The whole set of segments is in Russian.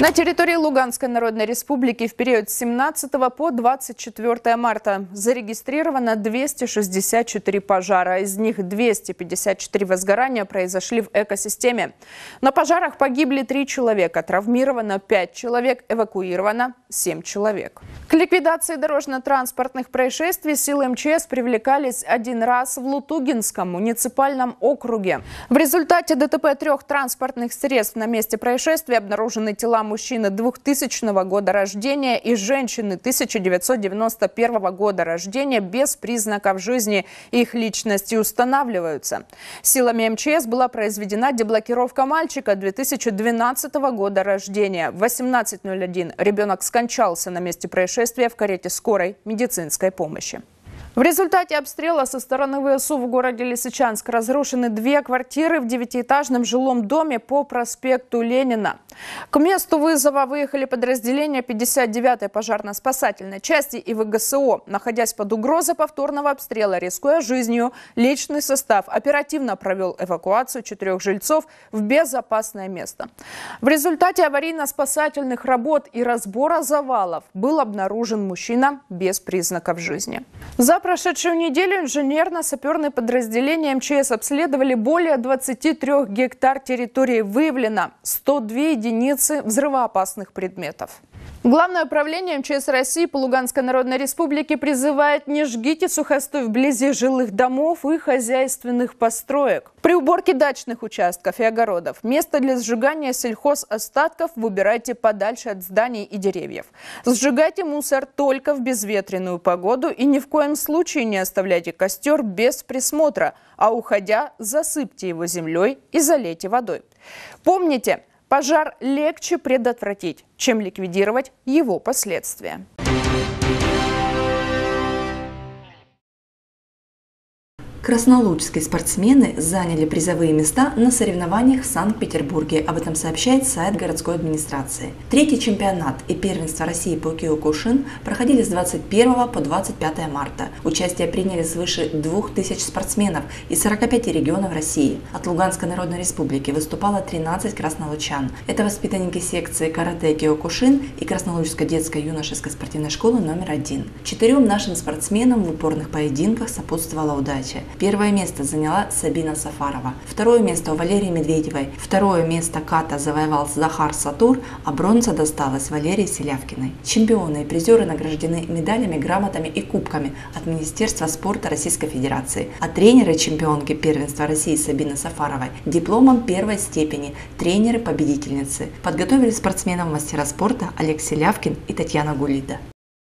На территории Луганской Народной Республики в период с 17 по 24 марта зарегистрировано 264 пожара. Из них 254 возгорания произошли в экосистеме. На пожарах погибли 3 человека, травмировано 5 человек, эвакуировано 7 человек. К ликвидации дорожно-транспортных происшествий силы МЧС привлекались один раз в Лутугинском муниципальном округе. В результате ДТП 3 транспортных средств на месте происшествия обнаружены тела мужчины 2000 года рождения и женщины 1991 года рождения без признаков жизни. Их личности устанавливаются. Силами МЧС была произведена деблокировка мальчика 2012 года рождения. В 18:01 ребенок скончался на месте происшествия в карете скорой медицинской помощи. В результате обстрела со стороны ВСУ в городе Лисичанск разрушены 2 квартиры в 9-этажном жилом доме по проспекту Ленина. К месту вызова выехали подразделения 59-й пожарно-спасательной части и ВГСО. Находясь под угрозой повторного обстрела, рискуя жизнью, личный состав оперативно провел эвакуацию 4 жильцов в безопасное место. В результате аварийно-спасательных работ и разбора завалов был обнаружен мужчина без признаков жизни. За прошедшую неделю инженерно-саперные подразделения МЧС обследовали более 23 гектар территории. Выявлено 102 единицы взрывоопасных предметов. Главное управление МЧС России по Луганской Народной Республике призывает: не жгите сухостой вблизи жилых домов и хозяйственных построек. При уборке дачных участков и огородов место для сжигания сельхозостатков выбирайте подальше от зданий и деревьев. Сжигайте мусор только в безветренную погоду и ни в коем случае не оставляйте костер без присмотра, а уходя, засыпьте его землей и залейте водой. Помните, пожар легче предотвратить, чем ликвидировать его последствия. Краснолучские спортсмены заняли призовые места на соревнованиях в Санкт-Петербурге. Об этом сообщает сайт городской администрации. Третий чемпионат и первенство России по киокушин проходили с 21 по 25 марта. Участие приняли свыше 2000 спортсменов из 45 регионов России. От Луганской Народной Республики выступало 13 краснолучан. Это воспитанники секции карате киокушин и Краснолучской детской юношеской спортивной школы номер 1. 4 нашим спортсменам в упорных поединках сопутствовала удача. Первое место заняла Сабина Сафарова. Второе место у Валерии Медведевой. Второе место ката завоевал Захар Сатур, а бронза досталась Валерии Селявкиной. Чемпионы и призеры награждены медалями, грамотами и кубками от Министерства спорта Российской Федерации. А тренеры чемпионки первенства России Сабины Сафаровой дипломом 1 степени, тренеры-победительницы. Подготовили спортсменов мастера спорта Олег Селявкин и Татьяна Гулида.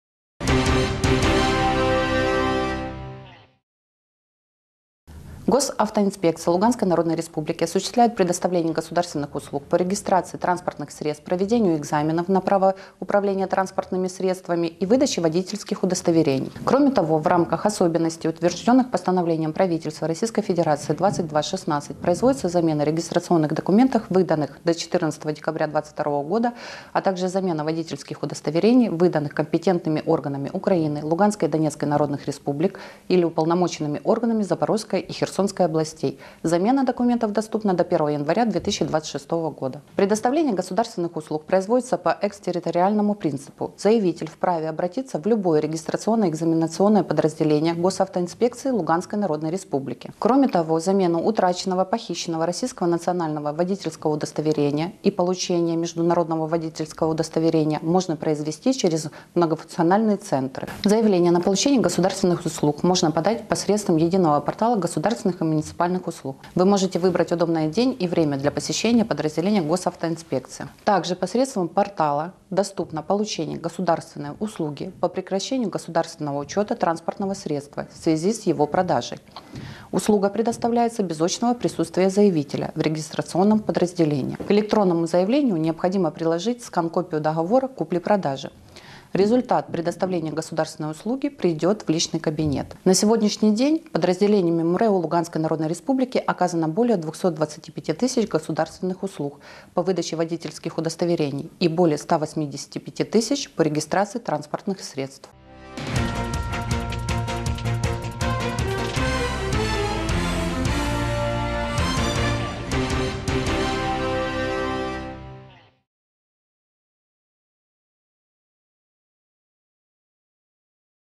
Госавтоинспекция Луганской Народной Республики осуществляет предоставление государственных услуг по регистрации транспортных средств, проведению экзаменов на право управления транспортными средствами и выдаче водительских удостоверений. Кроме того, в рамках особенностей, утвержденных постановлением правительства Российской Федерации 2216, производится замена регистрационных документов, выданных до 14 декабря 2022 года, а также замена водительских удостоверений, выданных компетентными органами Украины, Луганской и Донецкой Народных Республик или уполномоченными органами Запорожской и Херсонской областей. Замена документов доступна до 1 января 2026 года. Предоставление государственных услуг производится по экстерриториальному принципу. Заявитель вправе обратиться в любое регистрационное экзаменационное подразделение Госавтоинспекции Луганской Народной Республики. Кроме того, замену утраченного, похищенного российского национального водительского удостоверения и получение международного водительского удостоверения можно произвести через многофункциональные центры. Заявление на получение государственных услуг можно подать посредством единого портала государственных и муниципальных услуг. Вы можете выбрать удобный день и время для посещения подразделения Госавтоинспекции. Также посредством портала доступно получение государственной услуги по прекращению государственного учета транспортного средства в связи с его продажей. Услуга предоставляется без очного присутствия заявителя в регистрационном подразделении. К электронному заявлению необходимо приложить скан-копию договора купли-продажи. Результат предоставления государственной услуги придет в личный кабинет. На сегодняшний день подразделениями МРЭО Луганской Народной Республики оказано более 225 тысяч государственных услуг по выдаче водительских удостоверений и более 185 тысяч по регистрации транспортных средств.